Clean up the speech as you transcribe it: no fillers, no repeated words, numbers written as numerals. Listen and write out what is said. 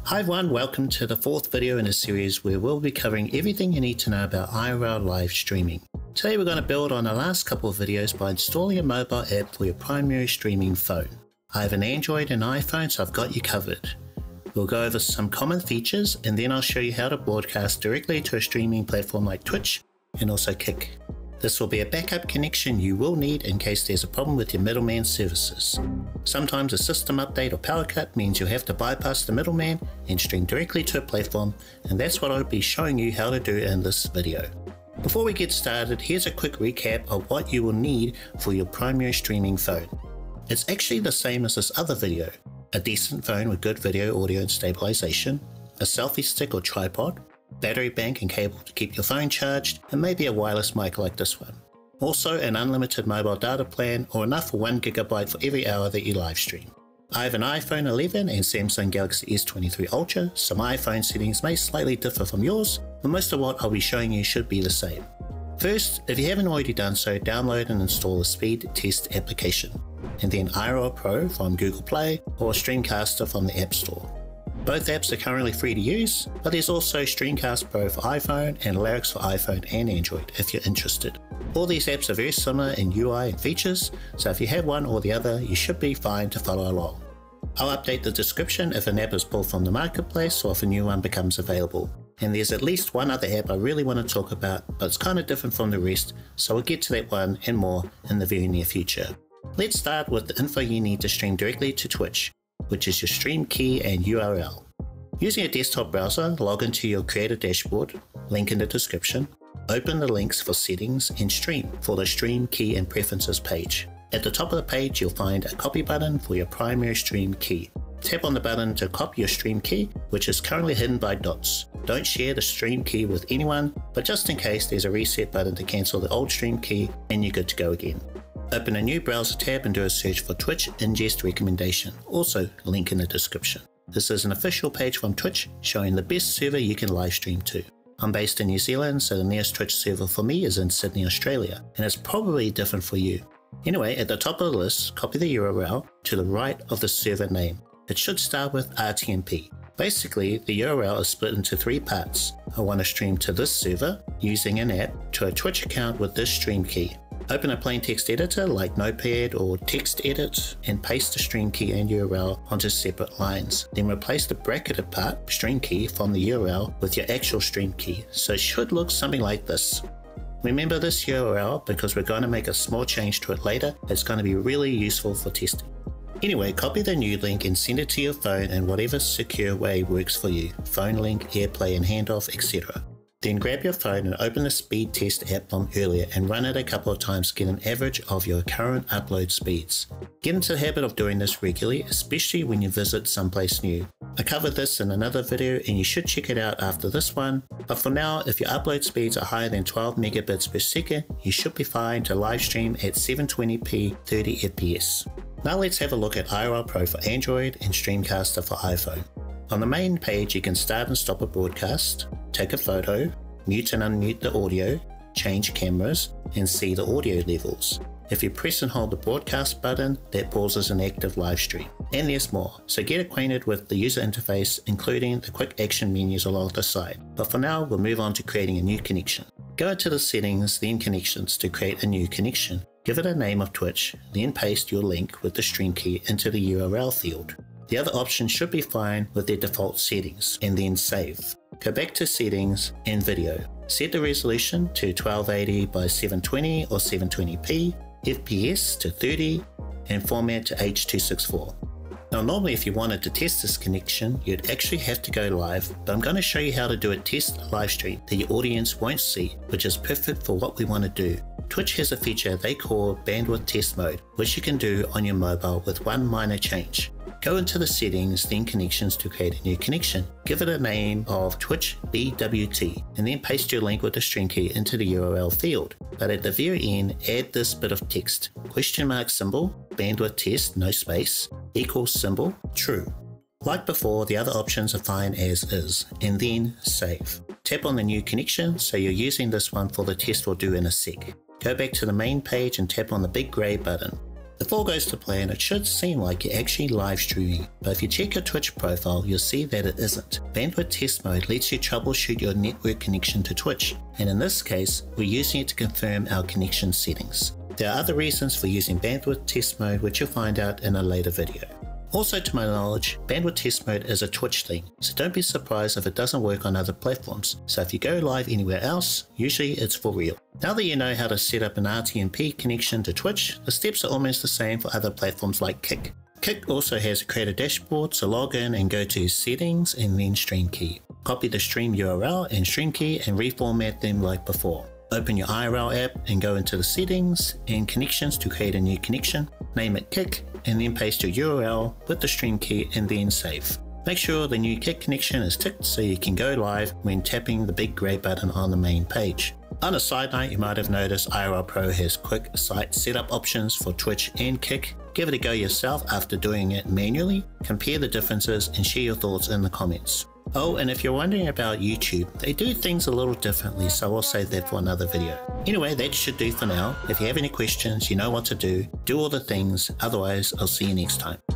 Hi everyone, welcome to the fourth video in a series where we'll be covering everything you need to know about IRL live streaming. Today we're going to build on the last couple of videos by installing a mobile app for your primary streaming phone. I have an Android and iPhone, so I've got you covered. We'll go over some common features and then I'll show you how to broadcast directly to a streaming platform like Twitch and also Kick. This will be a backup connection you will need in case there's a problem with your middleman services. Sometimes a system update or power cut means you'll have to bypass the middleman and stream directly to a platform, and that's what I'll be showing you how to do in this video. Before we get started, here's a quick recap of what you will need for your primary streaming phone. It's actually the same as this other video: a decent phone with good video, audio and stabilization, a selfie stick or tripod, battery bank and cable to keep your phone charged, and maybe a wireless mic like this one. Also an unlimited mobile data plan or enough for 1 GB for every hour that you live stream. I have an iPhone 11 and Samsung Galaxy S23 Ultra, so my iPhone settings may slightly differ from yours, but most of what I'll be showing you should be the same. First, if you haven't already done so, download and install a speed test application, and then IRL Pro from Google Play or Streamcaster from the App Store. Both apps are currently free to use, but there's also Streamcast Pro for iPhone and Lyrics for iPhone and Android if you're interested. All these apps are very similar in UI and features, so if you have one or the other, you should be fine to follow along. I'll update the description if an app is pulled from the marketplace or if a new one becomes available. And there's at least one other app I really want to talk about, but it's kind of different from the rest, so we'll get to that one and more in the very near future. Let's start with the info you need to stream directly to Twitch, which is your stream key and URL. Using a desktop browser, log into your creator dashboard, link in the description, open the links for settings and stream for the stream key and preferences page. At the top of the page, you'll find a copy button for your primary stream key. Tap on the button to copy your stream key, which is currently hidden by dots. Don't share the stream key with anyone, but just in case, there's a reset button to cancel the old stream key and you're good to go again. Open a new browser tab and do a search for Twitch ingest recommendation, also link in the description. This is an official page from Twitch showing the best server you can live stream to. I'm based in New Zealand, so the nearest Twitch server for me is in Sydney, Australia, and it's probably different for you. Anyway, at the top of the list, copy the URL to the right of the server name. It should start with RTMP. Basically, the URL is split into three parts. I want to stream to this server using an app to a Twitch account with this stream key. Open a plain text editor like Notepad or TextEdit and paste the stream key and URL onto separate lines. Then replace the bracketed part, stream key, from the URL with your actual stream key, so it should look something like this. Remember this URL because we're going to make a small change to it later. It's going to be really useful for testing. Anyway, copy the new link and send it to your phone in whatever secure way works for you: phone link, AirPlay and handoff, etc. Then grab your phone and open the speed test app from earlier and run it a couple of times to get an average of your current upload speeds. Get into the habit of doing this regularly, especially when you visit someplace new. I covered this in another video and you should check it out after this one, but for now, if your upload speeds are higher than 12 megabits per second, you should be fine to live stream at 720p 30 fps. Now let's have a look at IRL Pro for Android and Streamcaster for iPhone. On the main page, you can start and stop a broadcast, take a photo, mute and unmute the audio, change cameras, and see the audio levels. If you press and hold the broadcast button, that pauses an active live stream. And there's more, so get acquainted with the user interface, including the quick action menus along the side. But for now, we'll move on to creating a new connection. Go to the settings, then connections to create a new connection. Give it a name of Twitch, then paste your link with the stream key into the URL field. The other options should be fine with their default settings, and then save. Go back to settings and video. Set the resolution to 1280 by 720 or 720p, FPS to 30, and format to H.264. Now normally if you wanted to test this connection, you'd actually have to go live, but I'm going to show you how to do a test live stream that your audience won't see, which is perfect for what we want to do. Twitch has a feature they call bandwidth test mode, which you can do on your mobile with one minor change. Go into the settings, then connections to create a new connection. Give it a name of Twitch BWT, and then paste your link with the stream key into the URL field. But at the very end, add this bit of text: question mark symbol, bandwidth test, no space, equals symbol, true. Like before, the other options are fine as is, and then save. Tap on the new connection, so you're using this one for the test we'll do in a sec. Go back to the main page and tap on the big grey button. If all goes to plan, it should seem like you're actually live streaming, but if you check your Twitch profile, you'll see that it isn't. Bandwidth test mode lets you troubleshoot your network connection to Twitch, and in this case, we're using it to confirm our connection settings. There are other reasons for using bandwidth test mode, which you'll find out in a later video. Also, to my knowledge, bandwidth test mode is a Twitch thing, so don't be surprised if it doesn't work on other platforms. So if you go live anywhere else, usually it's for real. Now that you know how to set up an RTMP connection to Twitch, the steps are almost the same for other platforms like Kick. Kick also has a creator dashboard, so log in and go to Settings and then Stream Key. Copy the stream URL and stream key and reformat them like before. Open your IRL app and go into the settings and connections to create a new connection. Name it Kick and then paste your URL with the stream key and then save. Make sure the new Kick connection is ticked so you can go live when tapping the big grey button on the main page. On a side note, you might have noticed IRL Pro has quick site setup options for Twitch and Kick. Give it a go yourself after doing it manually, compare the differences and share your thoughts in the comments. Oh, and if you're wondering about YouTube, they do things a little differently, so I'll save that for another video. Anyway, that should do for now. If you have any questions, you know what to do. Do all the things, otherwise I'll see you next time.